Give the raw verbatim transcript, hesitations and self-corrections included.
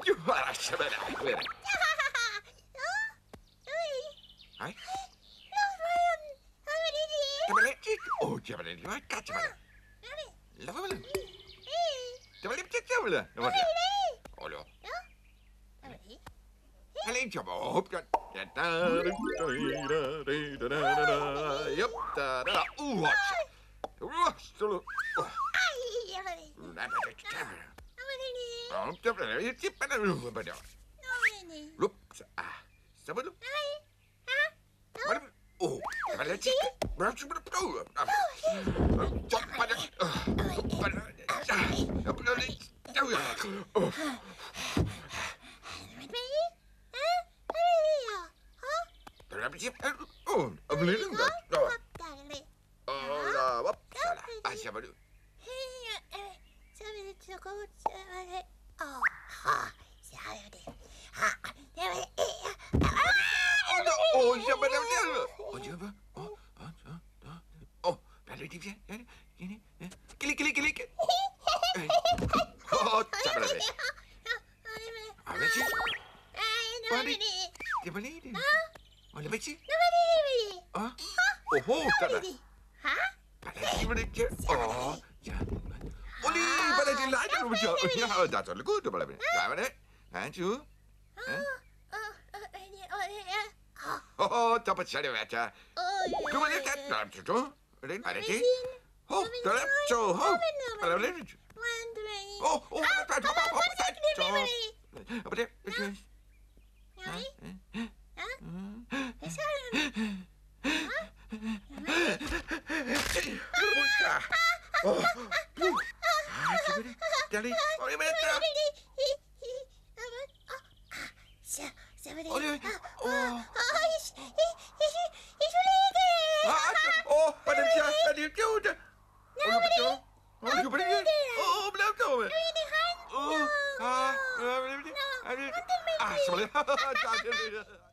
Du har kjøpt det. Hei. Det var litt gitt. Å, det var litt gitt. Det var litt gitt. Det var litt gitt. Det var litt gitt. Det var litt gitt. Å, ja. Jeg liker ikke å hoppe. Jopp, da, da, da. Å, så. Nei, men det er ikke. Det var litt gitt. Det var litt gitt. Lupp, så. Så var det. Oh, det var litt gitt. Hva skal du prøve? Hva er det? Hva er det? Jeg ble litt... Det var litt gitt. Å, jeg ble litt gitt. Å, da, hva? Hva skal du? Så var det så godt, så var det... Åh, så var det... Det var det... Åh, så var det... Åh, så var det... Åh, hvad er det, det er? Klik, klik, klik. Åh, så var det. Åh, hvad siger du? Hvad er det? Det var det. Åh, hvad siger du? Åh, åh, så var det. Hvad er det, det var det? Åh, ja. Åh, lige, hvad er det, det er det? Ja, det er så godt, det var det. Hvad var det? Hvad er det? Åh, der var det, hvad er det? Du var det, der er det, du? Hvad er det? Åh, der er det, så. Åh, hvad er det? Åh, åh, hvad er det? Åh, hvad er det? Hvad er det? Hvad så er det? Åh, nu. Ej, så vil det. Der er lige. Åh, jeg vil det. Så, så vil det. Åh, det. Åh. Åh, hvad er det? Hvad er det? Hvad er det? Åh, hvad er det? Åh, hvad er det? Åh, hvad er det? Åh, hvad er det? Åh, hvad er det? Åh, hvad er det? Ah, så var det.